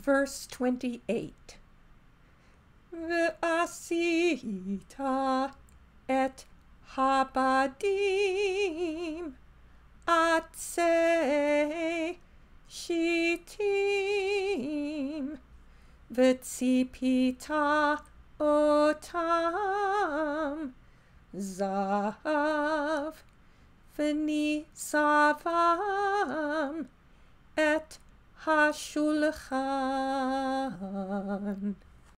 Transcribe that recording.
Verse 28. Ve'asita et habadim atzei shitim v'tzipita otam zahav v'nisavam et hashulchan.